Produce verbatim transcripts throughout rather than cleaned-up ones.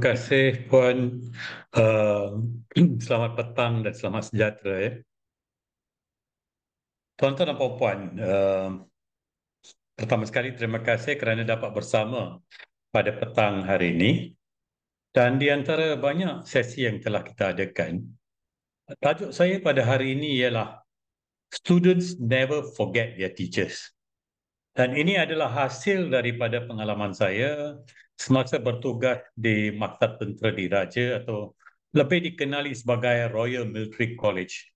kasih Puan. Uh, selamat petang dan selamat sejahtera ya. Tuan-tuan dan puan-puan, uh, pertama sekali terima kasih kerana dapat bersama pada petang hari ini. Dan di antara banyak sesi yang telah kita adakan, tajuk saya pada hari ini ialah Students Never Forget Their Teachers. Dan ini adalah hasil daripada pengalaman saya semasa bertugas di Maktab Tentera Diraja atau lebih dikenali sebagai Royal Military College.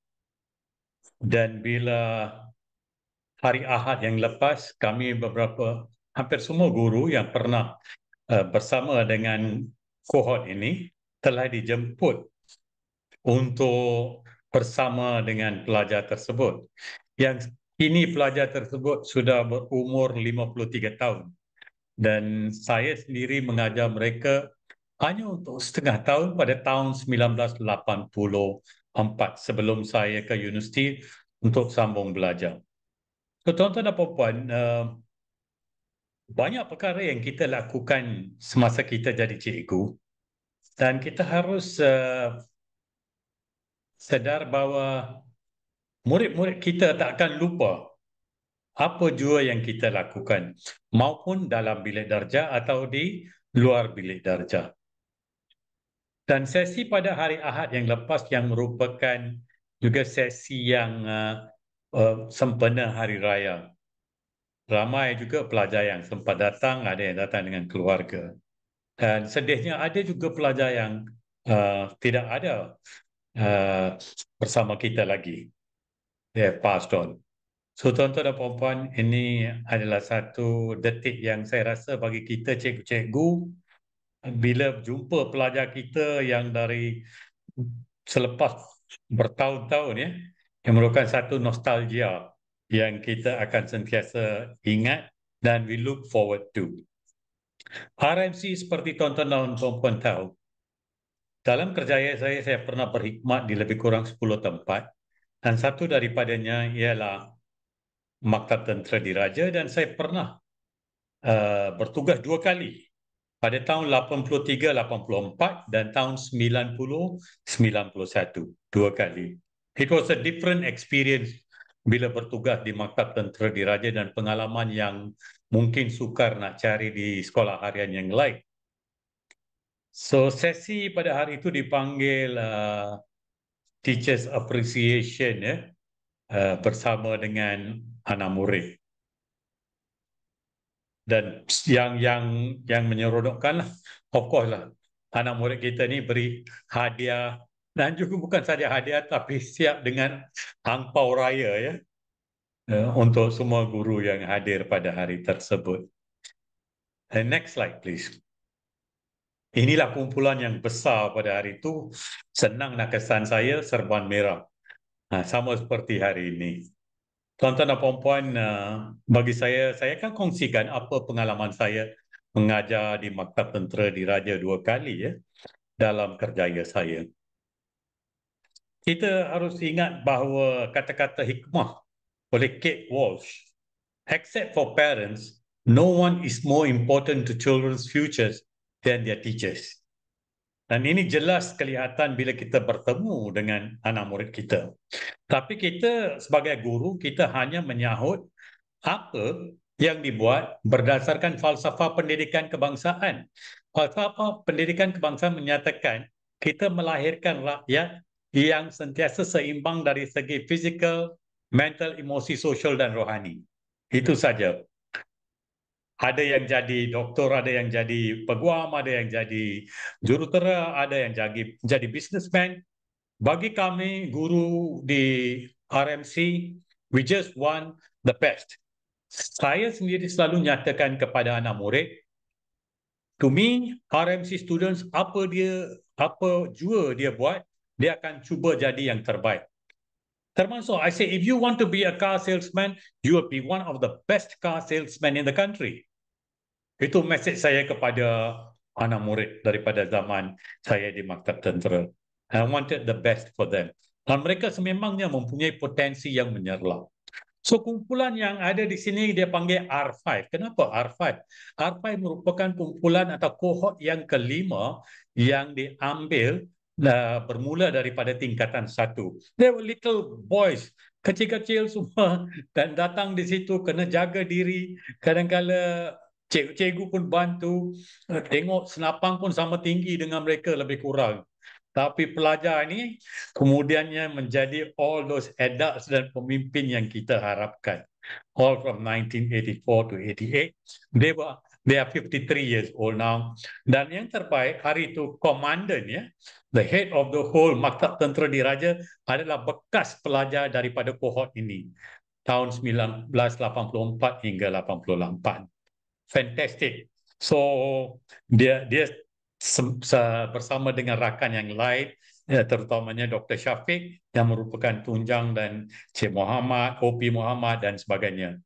Dan bila hari Ahad yang lepas, kami beberapa, hampir semua guru yang pernah uh, bersama dengan kohort ini telah dijemput untuk bersama dengan pelajar tersebut. Yang kini pelajar tersebut sudah berumur lima puluh tiga tahun. Dan saya sendiri mengajar mereka hanya untuk setengah tahun pada tahun sembilan belas lapan puluh empat sebelum saya ke universiti untuk sambung belajar. So, tuan-tuan dan puan-puan, uh, banyak perkara yang kita lakukan semasa kita jadi cikgu dan kita harus uh, sedar bahawa murid-murid kita tak akan lupa apa jua yang kita lakukan maupun dalam bilik darjah atau di luar bilik darjah. Dan sesi pada hari Ahad yang lepas yang merupakan juga sesi yang uh, uh, sempena Hari Raya. Ramai juga pelajar yang sempat datang, ada yang datang dengan keluarga. Dan sedihnya ada juga pelajar yang uh, tidak ada uh, bersama kita lagi. They have passed on. So tuan-tuan dan puan-puan, ini adalah satu detik yang saya rasa bagi kita cikgu-cikgu, bila jumpa pelajar kita yang dari selepas bertahun-tahun ya, yang merupakan satu nostalgia yang kita akan sentiasa ingat dan we look forward to. R M C seperti tuan-tuan dan puan-puan tahu, dalam kerjaya saya, saya pernah berkhidmat di lebih kurang sepuluh tempat dan satu daripadanya ialah Maktab Tentera Diraja dan saya pernah uh, bertugas dua kali pada tahun lapan puluh tiga lapan puluh empat dan tahun sembilan puluh sembilan puluh satu, dua kali. It was a different experience bila bertugas di Maktab Tentera Diraja dan pengalaman yang mungkin sukar nak cari di sekolah harian yang lain. So sesi pada hari itu dipanggil uh, Teachers Appreciation ya, uh, bersama dengan anak murid. Dan yang yang yang menyeronokkan lah, of course lah, anak murid kita ni beri hadiah dan juga bukan saja hadiah tapi siap dengan angpau raya ya uh, untuk semua guru yang hadir pada hari tersebut. And next slide please. Inilah kumpulan yang besar pada hari itu. Senang nak kesan saya serban merah. Nah, sama seperti hari ini. Tuan-tuan dan puan-puan, uh, bagi saya, saya akan kongsikan apa pengalaman saya mengajar di Maktab Tentera Diraja dua kali ya dalam kerjaya saya. Kita harus ingat bahawa kata-kata hikmah oleh Kate Walsh, except for parents, no one is more important to children's futures than their teachers. Dan ini jelas kelihatan bila kita bertemu dengan anak murid kita. Tapi kita sebagai guru, kita hanya menyahut apa yang dibuat berdasarkan falsafah pendidikan kebangsaan. Falsafah pendidikan kebangsaan menyatakan kita melahirkan rakyat yang sentiasa seimbang dari segi fizikal, mental, emosi, sosial dan rohani. Itu saja. Ada yang jadi doktor, ada yang jadi peguam, ada yang jadi jurutera, ada yang jadi jadi businessman. Bagi kami guru di R M C, we just want the best. Saya sendiri selalu nyatakan kepada anak murid, to me, R M C students, apa dia, apa jua dia buat, dia akan cuba jadi yang terbaik. Termasuk, I say, if you want to be a car salesman, you will be one of the best car salesmen in the country. Itu mesej saya kepada anak murid daripada zaman saya di Maktab Tentera. I wanted the best for them. Dan mereka sememangnya mempunyai potensi yang menyerlah. So kumpulan yang ada di sini dia panggil R lima. Kenapa R lima? R lima merupakan kumpulan atau kohort yang kelima yang diambil uh, bermula daripada tingkatan satu. They were little boys, kecil-kecil semua dan datang di situ kena jaga diri. Kadang-kala cikgu-cikgu pun bantu. Uh, tengok senapang pun sama tinggi dengan mereka lebih kurang. Tapi pelajar ini kemudiannya menjadi all those adults dan pemimpin yang kita harapkan. All from nineteen eighty-four to eighty-eight. They were they are fifty-three years old now. Dan yang terbaik hari itu komandan ya, the head of the whole Maktab Tentera Diraja adalah bekas pelajar daripada kohort ini tahun sembilan belas lapan puluh empat hingga lapan puluh lapan. Fantastic. So dia dia sem- se- bersama dengan rakan yang lain, ya, terutamanya Doktor Syafiq yang merupakan tunjang dan Cik Muhammad, O P Muhammad dan sebagainya.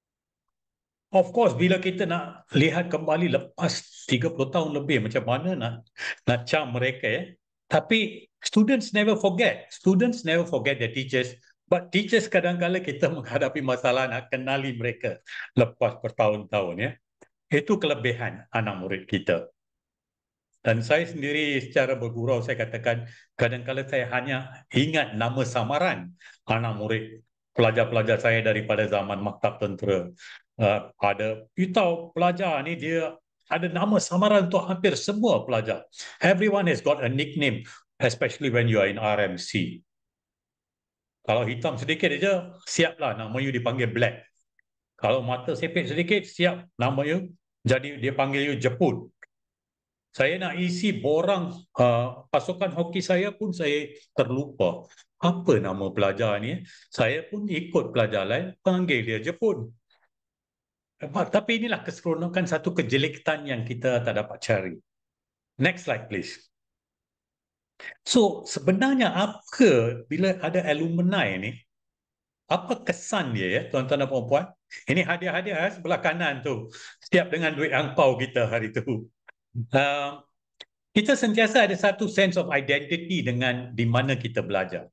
Of course, bila kita nak lihat kembali lepas tiga puluh tahun lebih macam mana nak nak cam mereka ya. Tapi students never forget. Students never forget their teachers. But teachers kadang-kadang kita menghadapi masalah nak kenali mereka lepas bertahun-tahun ya. Itu kelebihan anak murid kita. Dan saya sendiri secara bergurau saya katakan kadang-kadang saya hanya ingat nama samaran anak murid pelajar-pelajar saya daripada zaman Maktab Tentera. Uh, ada, you tahu pelajar ni dia ada nama samaran untuk hampir semua pelajar. Everyone has got a nickname, especially when you are in R M C. Kalau hitam sedikit aja, siaplah nama you dipanggil black. Kalau mata sepit sedikit, siap nama you jadi dia panggil you jepun. Saya nak isi borang uh, pasukan hoki saya pun saya terlupa. Apa nama pelajar ni? Saya pun ikut pelajar lain, panggil dia Jepun. Tapi inilah keseronokan satu kejelikan yang kita tak dapat cari. Next slide please. So sebenarnya apa bila ada alumni ni? Apa kesan dia ya tuan-tuan dan puan-puan? Ini hadiah-hadiah sebelah kanan tu. Setiap dengan duit angpau kita hari tu. Uh, kita sentiasa ada satu sense of identity dengan di mana kita belajar.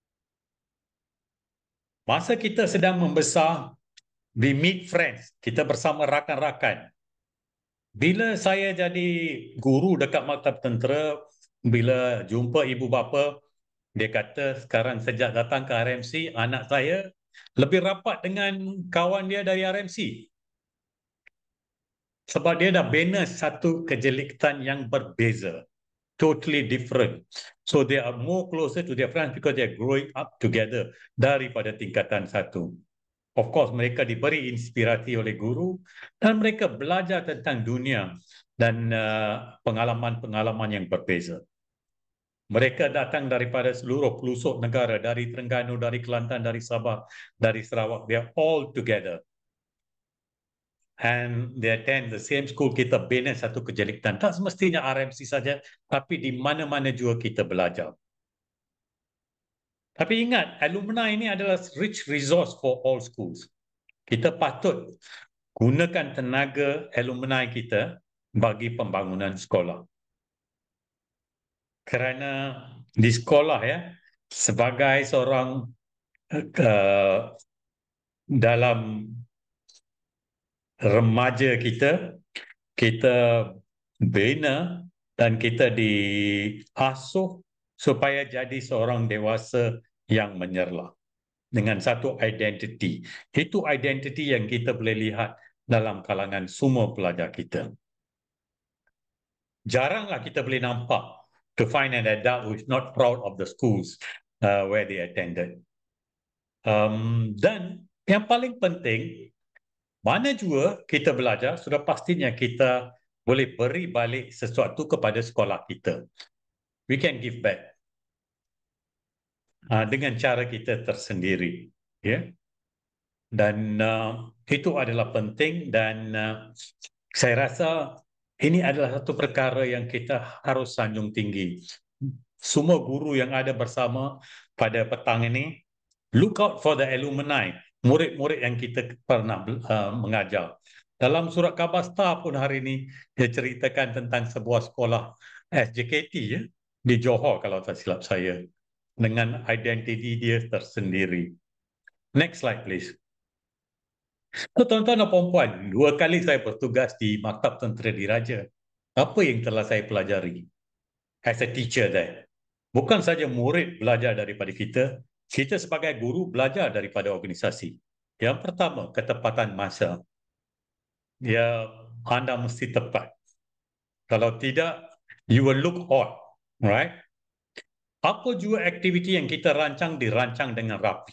Masa kita sedang membesar, we meet friends, kita bersama rakan-rakan. Bila saya jadi guru dekat Maktab Tentera, bila jumpa ibu bapa, dia kata sekarang sejak datang ke R M C, anak saya lebih rapat dengan kawan dia dari R M C. Sebab dia dah bina satu kejelikan yang berbeza. Totally different. So they are more closer to their friends because they are growing up together daripada tingkatan satu. Of course, mereka diberi inspirasi oleh guru dan mereka belajar tentang dunia dan uh, pengalaman-pengalaman yang berbeza. Mereka datang daripada seluruh pelosok negara, dari Terengganu, dari Kelantan, dari Sabah, dari Sarawak. They are all together. And they attend the same school. Kita bina satu kejelikan. Tak semestinya R M C saja, tapi di mana-mana juga kita belajar. Tapi ingat, alumni ini adalah rich resource for all schools. Kita patut gunakan tenaga alumni kita bagi pembangunan sekolah. Kerana di sekolah ya, sebagai seorang uh, dalam remaja kita, kita bina dan kita diasuh supaya jadi seorang dewasa yang menyerlah dengan satu identiti. Itu identiti yang kita boleh lihat dalam kalangan semua pelajar kita. Jaranglah kita boleh nampak to find an adult who is not proud of the schools uh, where they attended. Um, dan yang paling penting, mana juga kita belajar, sudah pastinya kita boleh beri balik sesuatu kepada sekolah kita. We can give back uh, dengan cara kita tersendiri. Ya. Yeah? Dan uh, itu adalah penting dan uh, saya rasa ini adalah satu perkara yang kita harus sanjung tinggi. Semua guru yang ada bersama pada petang ini, look out for the alumni, murid-murid yang kita pernah uh, mengajar. Dalam surat khabar star pun hari ini, dia ceritakan tentang sebuah sekolah S J K T ya, di Johor kalau tak silap saya, dengan identiti dia tersendiri. Next slide please. So, tuan-tuan dan puan-puan, dua kali saya bertugas di Maktab Tentera Diraja. Apa yang telah saya pelajari as a teacher there? Bukan saja murid belajar daripada kita, kita sebagai guru belajar daripada organisasi. Yang pertama, ketepatan masa. Ya, anda mesti tepat. Kalau tidak, you will look odd, right? Apa juga aktiviti yang kita rancang dirancang dengan rapi.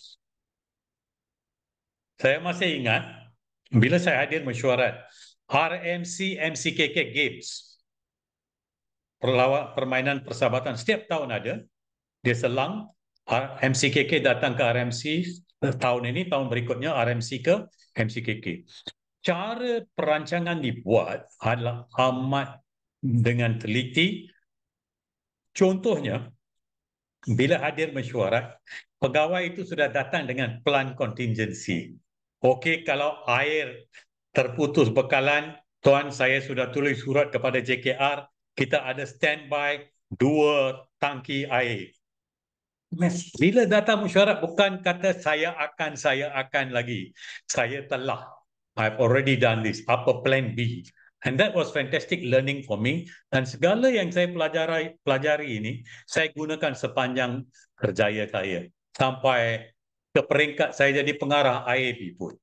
Saya masih ingat bila saya hadir mesyuarat R M C M C K K Games, perlawan permainan persahabatan setiap tahun ada. Dia selang M C K K datang ke R M C tahun ini, tahun berikutnya R M C ke M C K K. Cara perancangan dibuat adalah amat dengan teliti. Contohnya, bila hadir mesyuarat, pegawai itu sudah datang dengan plan contingency. Okey, kalau air terputus bekalan, tuan, saya sudah tulis surat kepada J K R, kita ada standby dua tangki air. Bila datang mesyuarat, bukan kata saya akan, saya akan lagi. Saya telah. I've already done this. Apa plan B? And that was fantastic learning for me. Dan segala yang saya pelajari, pelajari ini, saya gunakan sepanjang kerjaya saya. Sampai ke peringkat saya jadi pengarah I A B pun.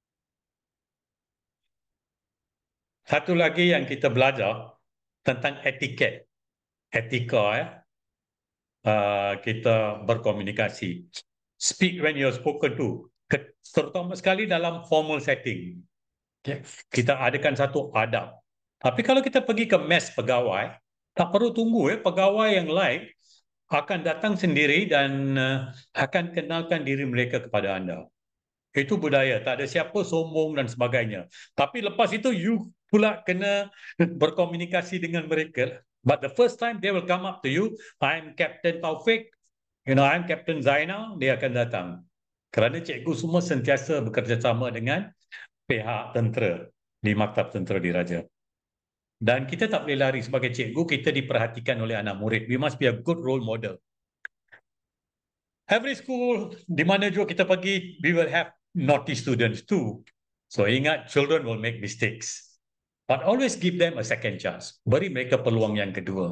Satu lagi yang kita belajar tentang etiket. Etika, ya. Uh, kita berkomunikasi. Speak when you're spoken to. Terutama sekali dalam formal setting. Okay. Kita adakan satu adab. Tapi kalau kita pergi ke mes pegawai, tak perlu tunggu. Eh. Pegawai yang lain akan datang sendiri dan uh, akan kenalkan diri mereka kepada anda. Itu budaya. Tak ada siapa sombong dan sebagainya. Tapi lepas itu, you pula kena berkomunikasi dengan mereka. But the first time they will come up to you, I'm Captain Taufik, you know, I'm Captain Zainal, dia akan datang. Kerana cikgu semua sentiasa bekerjasama dengan pihak tentera di Maktab Tentera Diraja. Dan kita tak boleh lari sebagai cikgu, kita diperhatikan oleh anak murid. We must be a good role model. Every school, di mana juga kita pergi, we will have naughty students too. So ingat, children will make mistakes. But always give them a second chance. Beri mereka peluang yang kedua.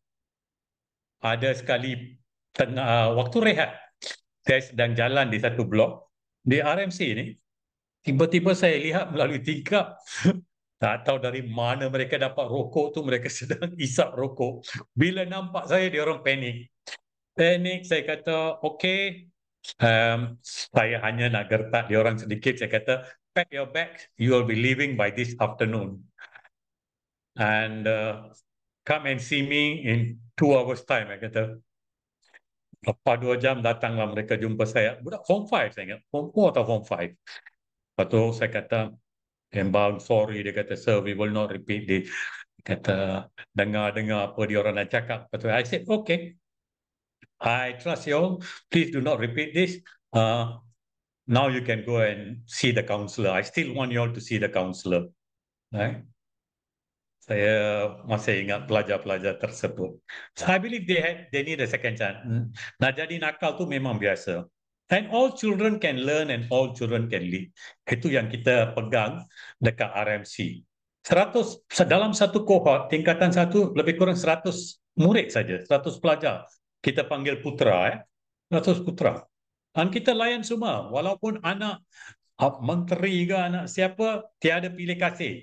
Ada sekali tengah waktu rehat, saya sedang jalan di satu blok di R M C ini. Tiba-tiba saya lihat melalui tingkap, tak tahu dari mana mereka dapat rokok tu, mereka sedang isap rokok. Bila nampak saya, dia orang panik. Panik, saya kata, okay, um, saya hanya nak gertak dia orang sedikit. Saya kata, pack your bags, you will be leaving by this afternoon. And uh, come and see me in two hours time, saya kata. Lepas dua jam datanglah mereka jumpa saya. Budak form five saya ingat. Form four atau form five. Lepas tu saya kata, Embang, sorry. Dia kata, sir, we will not repeat this. Dia kata, dengar-dengar apa dia orang nak cakap. Lepas tu, I said, okay. I trust you all. Please do not repeat this. Uh, now you can go and see the counselor. I still want you all to see the counselor. Right? Saya masih ingat pelajar-pelajar tersebut. So I believe they had, they need a second chance. Nak jadi nakal tu memang biasa. And all children can learn and all children can lead. Itu yang kita pegang dekat R M C. seratus dalam satu kohort, tingkatan satu lebih kurang seratus murid saja, seratus pelajar. Kita panggil putra, eh? seratus putra. Dan kita layan semua, walaupun anak menteri ke anak siapa, tiada pilih kasih.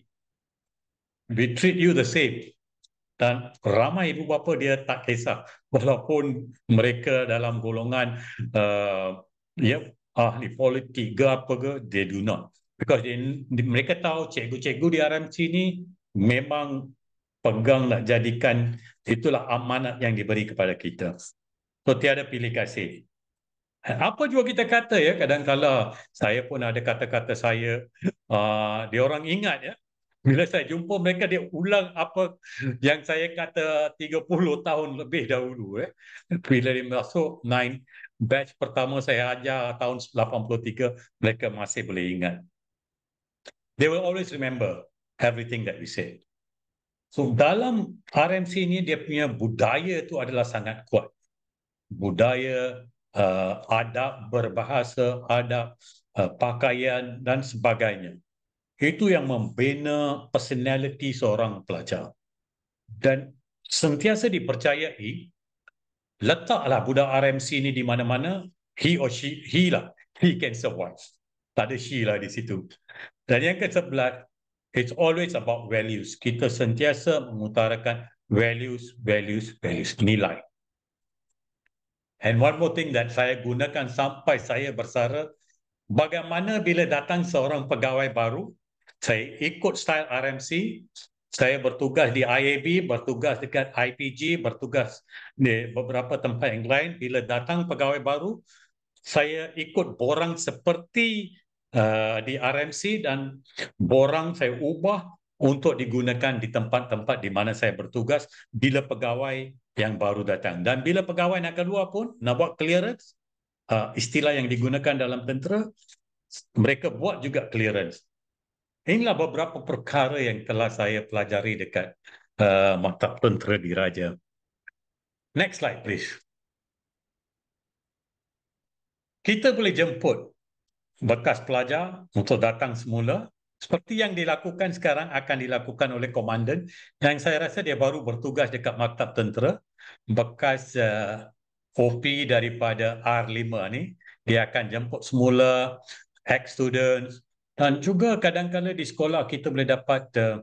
We treat you the same. Dan ramai ibu bapa dia tak kisah. Walaupun mereka dalam golongan uh, ya, ahli politik ke apa ke, they do not. Because they, mereka tahu cikgu-cikgu di R M C ni memang pegang nak jadikan, itulah amanat yang diberi kepada kita. So tiada pilih kasih. Apa juga kita kata ya, kadang-kadang saya pun ada kata-kata saya, uh, dia orang ingat ya, bila saya jumpa mereka, dia ulang apa yang saya kata tiga puluh tahun lebih dahulu. Eh. Bila dia masuk nine, batch pertama saya ajar tahun lapan puluh tiga, mereka masih boleh ingat. They will always remember everything that we said. So dalam R M C ini, dia punya budaya itu adalah sangat kuat. Budaya uh, adab berbahasa, adab uh, pakaian dan sebagainya. Itu yang membina personality seorang pelajar. Dan sentiasa dipercayai, letaklah budak R M C ni di mana-mana, he or she, he lah, he can survive. Tak ada she lah di situ. Dan yang ke sebelah, it's always about values. Kita sentiasa mengutarakan values, values, values, nilai. And one more thing that saya gunakan sampai saya bersara, bagaimana bila datang seorang pegawai baru, saya ikut style R M C, saya bertugas di I A B, bertugas dekat I P G, bertugas di beberapa tempat yang lain. Bila datang pegawai baru, saya ikut borang seperti uh, di R M C dan borang saya ubah untuk digunakan di tempat-tempat di mana saya bertugas bila pegawai yang baru datang. Dan bila pegawai nak keluar pun, nak buat clearance, uh, istilah yang digunakan dalam tentera, mereka buat juga clearance. Inilah beberapa perkara yang telah saya pelajari dekat uh, Maktab Tentera Diraja. Next slide, please. Kita boleh jemput bekas pelajar untuk datang semula. Seperti yang dilakukan sekarang akan dilakukan oleh komandan yang saya rasa dia baru bertugas dekat Maktab Tentera. Bekas uh, O P daripada R lima ni, dia akan jemput semula ex-students. Dan juga kadang-kadang di sekolah kita boleh dapat uh,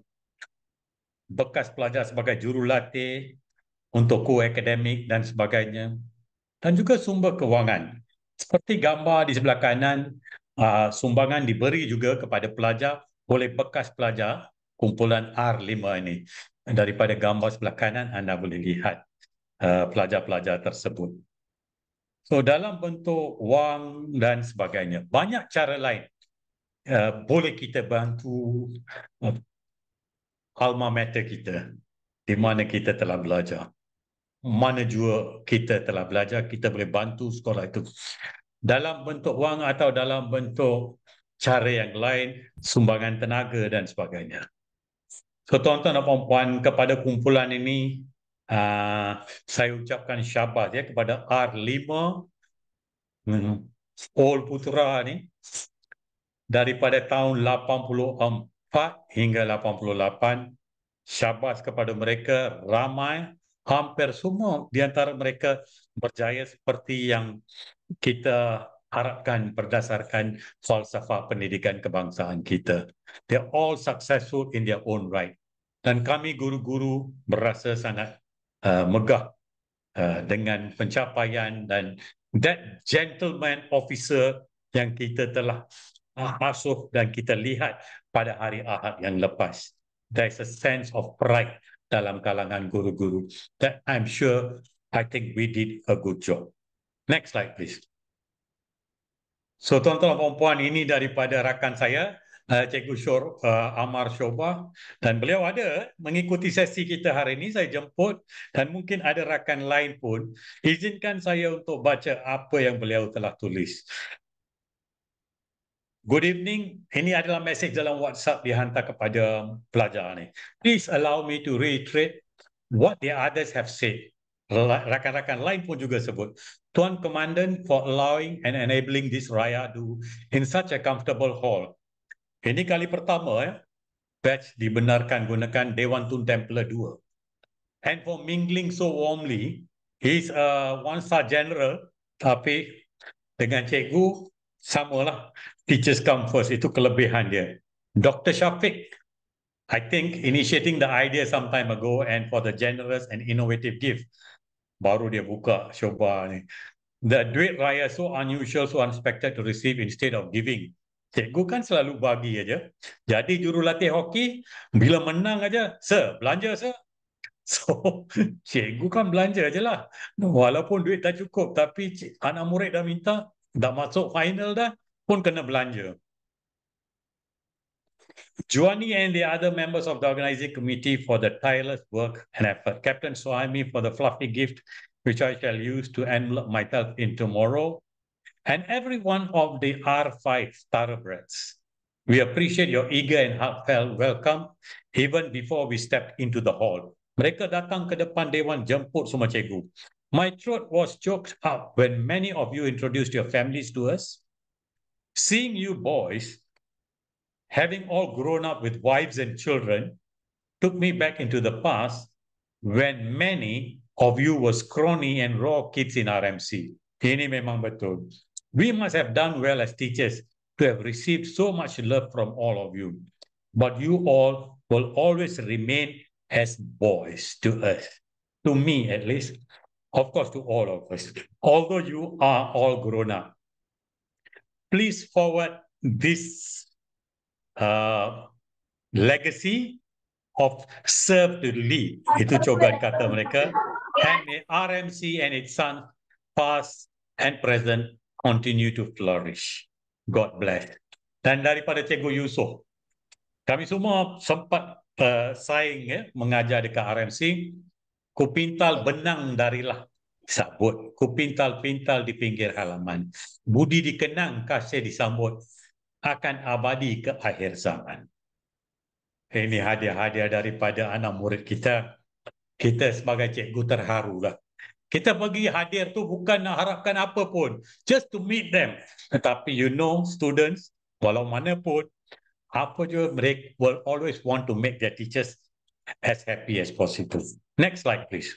bekas pelajar sebagai jurulatih untuk co-akademik dan sebagainya. Dan juga sumber kewangan. Seperti gambar di sebelah kanan, uh, sumbangan diberi juga kepada pelajar oleh bekas pelajar kumpulan R lima ini. Daripada gambar sebelah kanan, anda boleh lihat uh, pelajar-pelajar tersebut. So dalam bentuk wang dan sebagainya. Banyak cara lain uh, boleh kita bantu uh, alma mater kita di mana kita telah belajar. Mana jua kita telah belajar, kita boleh bantu sekolah itu. Dalam bentuk wang atau dalam bentuk cara yang lain, sumbangan tenaga dan sebagainya. So tuan-tuan dan puan-puan, kepada kumpulan ini, uh, saya ucapkan syabas ya kepada R lima, hmm, All Putra ni, daripada tahun lapan puluh empat hingga lapan puluh lapan, syabas kepada mereka, ramai, hampir semua di antara mereka berjaya seperti yang kita harapkan berdasarkan falsafah pendidikan kebangsaan kita. They're all successful in their own right. Dan kami guru-guru berasa sangat uh, megah uh, dengan pencapaian dan that gentleman officer yang kita telah uh, asuh dan kita lihat pada hari Ahad yang lepas. There's a sense of pride dalam kalangan guru-guru that I'm sure I think we did a good job. Next slide, please. So tuan-tuan dan puan, ini daripada rakan saya, uh, Cikgu Syur, uh, Amar Syobah, dan beliau ada mengikuti sesi kita hari ini. Saya jemput dan mungkin ada rakan lain pun. Izinkan saya untuk baca apa yang beliau telah tulis. Good evening. Ini adalah mesej dalam WhatsApp dihantar kepada pelajar ni. Please allow me to reiterate what the others have said. Rakan-rakan lain pun juga sebut. Tuan Komandan for allowing and enabling this Rayadu in such a comfortable hall. Ini kali pertama ya, batch dibenarkan gunakan Dewan Tun Templar dua. And for mingling so warmly, he's a one-star general, tapi dengan cikgu, samalah. Teachers come first, itu kelebihan dia. Doctor Shafiq, I think initiating the idea some time ago and for the generous and innovative gift, baru dia buka Syobah ni. The duit raya so unusual, so unexpected to receive instead of giving. Cikgu kan selalu bagi aja. Jadi jurulatih hoki, bila menang aja, sir, belanja sir. So, cikgu kan belanja aja lah. Walaupun duit dah cukup, tapi anak murid dah minta, dah masuk final dah, pun kena belanja. Juani and the other members of the organizing committee for the tireless work and effort. Captain Suhaimi for the fluffy gift, which I shall use to envelop myself in tomorrow. And every one of the R five thoroughbreds. We appreciate your eager and heartfelt welcome even before we step into the hall. Mereka datang ke depan Dewan jemput semua cikgu. My throat was choked up when many of you introduced your families to us. Seeing you boys, having all grown up with wives and children, took me back into the past when many of you were scrawny and raw kids in R M C. Ini memang betul. We must have done well as teachers to have received so much love from all of you. But you all will always remain as boys to us, to me at least, of course to all of us, although you are all grown up. Please forward this uh, legacy of serve to lead. Itu cogan kata mereka. And may R M C and its son, past and present, continue to flourish. God bless. Dan daripada Cikgu Yusof, kami semua sempat uh, saing ya, mengajar dekat R M C. Kupintal benang darilah sabut. Kupintal-pintal di pinggir halaman. Budi dikenang, kasih disambut. Akan abadi ke akhir zaman. Ini hadiah-hadiah daripada anak murid kita. Kita sebagai cikgu terharulah. Kita pergi hadir tu bukan nak harapkan apa pun. Just to meet them. Tetapi you know, students, walau mana pun, apa je mereka will always want to make their teachers as happy as possible. Next slide, please.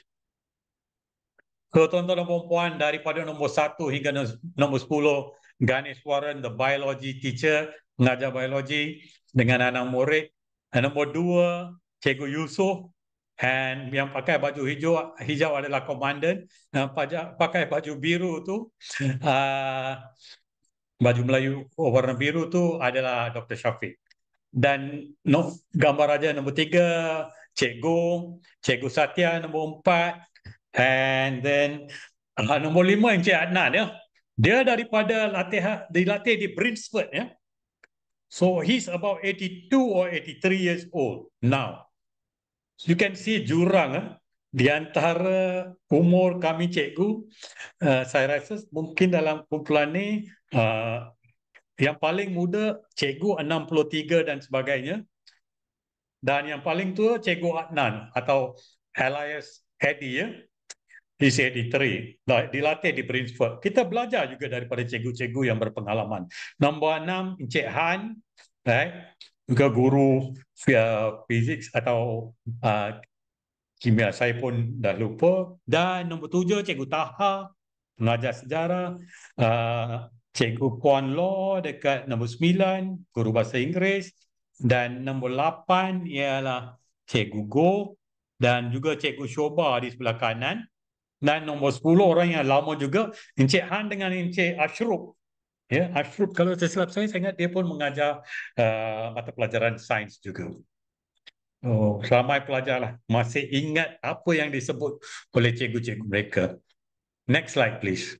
So, tuan-tuan dan puan daripada nombor satu hingga nombor sepuluh, Ganeswaran, the biology teacher, mengajar biologi dengan anak murid. Dan nombor dua, Cikgu Yusof, and yang pakai baju hijau hijau adalah komandan, uh, pakai baju biru tu, uh, baju Melayu warna biru tu adalah Doktor Syafiq. Dan no, gambar raja nombor tiga, Cikgu, Cikgu Satya nombor empat, and then uh, nombor lima Encik Adnan ya. Dia daripada latihan dilatih di Brinsford ya. So he's about eighty-two or eighty-three years old now. So you can see jurang eh, di antara umur kami cikgu. Uh, saya rasa mungkin dalam kumpulan ni uh, yang paling muda cikgu enam puluh tiga dan sebagainya. Dan yang paling tua Cikgu Adnan atau Elias Eddie ya. He's eighty-three. Dilatih di Brinsford. Kita belajar juga daripada cikgu-cikgu yang berpengalaman. Nombor enam, Encik Han. Right? Juga guru uh, fizik atau uh, kimia. Saya pun dah lupa. Dan nombor tujuh, Cikgu Taha. Mengajar sejarah. Uh, Cikgu Puan Law dekat nombor sembilan. Guru bahasa Inggeris. Dan nombor lapan ialah Cikgu Go. Dan juga Cikgu Shoba di sebelah kanan. Dan nombor sepuluh orang yang lama juga Encik Han dengan Encik Ashruf. Ya, Ashruf kalau saya silap saya, saya ingat dia pun mengajar uh, mata pelajaran sains juga. Oh, ramai pelajar lah masih ingat apa yang disebut oleh cikgu-cikgu mereka. Next slide please.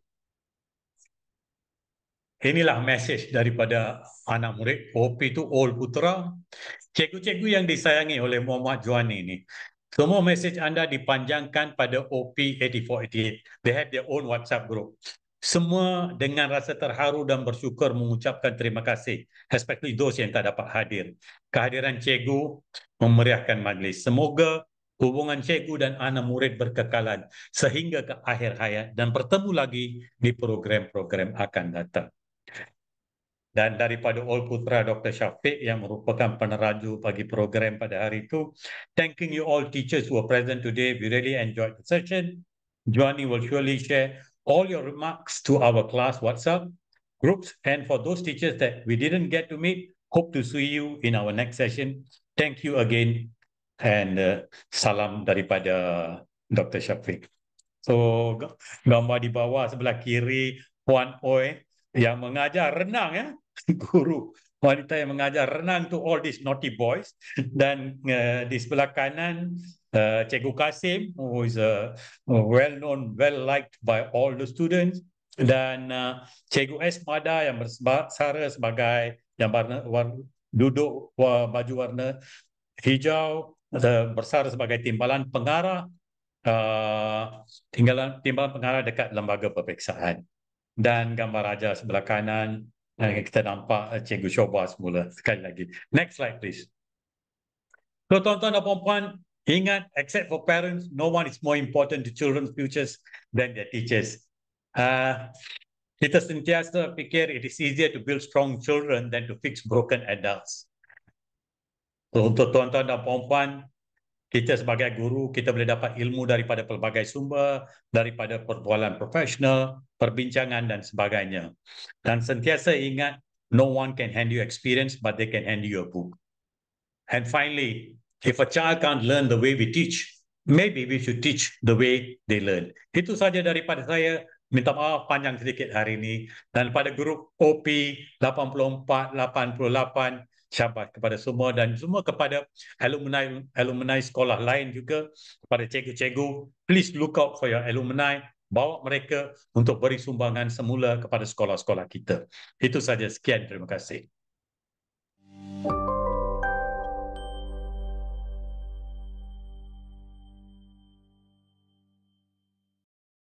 Inilah message daripada anak murid O P itu Ol Putra. Cikgu-cikgu yang disayangi oleh Muhammad Juani ini. Semua mesej anda dipanjangkan pada O P eighty-four eighty-eight. They have their own WhatsApp group. Semua dengan rasa terharu dan bersyukur mengucapkan terima kasih, especially those yang tak dapat hadir. Kehadiran cikgu memeriahkan majlis. Semoga hubungan cikgu dan anak murid berkekalan sehingga ke akhir hayat dan bertemu lagi di program-program akan datang. Dan daripada Ol Putra Doktor Syafiq yang merupakan peneraju bagi program pada hari itu. Thanking you all teachers who are present today. We really enjoyed the session. Johnny will surely share all your remarks to our class WhatsApp groups. And for those teachers that we didn't get to meet, hope to see you in our next session. Thank you again. And uh, salam daripada Doktor Syafiq. So gambar di bawah sebelah kiri Puan Oi yang mengajar renang ya. Guru wanita yang mengajar renang to all these naughty boys. Dan uh, di sebelah kanan uh, Cikgu Kasim who is a, a well known, well liked by all the students. Dan uh, Cikgu Esmada yang bersara sebagai yang warna, warna, duduk uh, baju warna hijau uh, bersara sebagai timbalan pengarah uh, timbalan, timbalan pengarah dekat lembaga peperiksaan. Dan gambar raja sebelah kanan kita nampak Cikgu Shoba semula sekali lagi. Next slide please. So tuan-tuan dan puan-puan, Ingat, except for parents, no one is more important to children's futures than their teachers. Uh, kita sentiasa fikir it is easier to build strong children than to fix broken adults. So, untuk tuan-tuan dan puan-puan, kita sebagai guru, kita boleh dapat ilmu daripada pelbagai sumber, daripada perbualan profesional, perbincangan dan sebagainya. Dan sentiasa ingat, no one can hand you experience, but they can hand you a book. And finally, if a child can't learn the way we teach, maybe we should teach the way they learn. Itu saja daripada saya. Minta maaf panjang sedikit hari ini. Dan pada grup O P lapan puluh empat lapan puluh lapan, syabas kepada semua dan semua kepada alumni alumni sekolah lain juga, kepada cikgu-cikgu, please look out for your alumni, bawa mereka untuk beri sumbangan semula kepada sekolah-sekolah kita. Itu saja, sekian, terima kasih.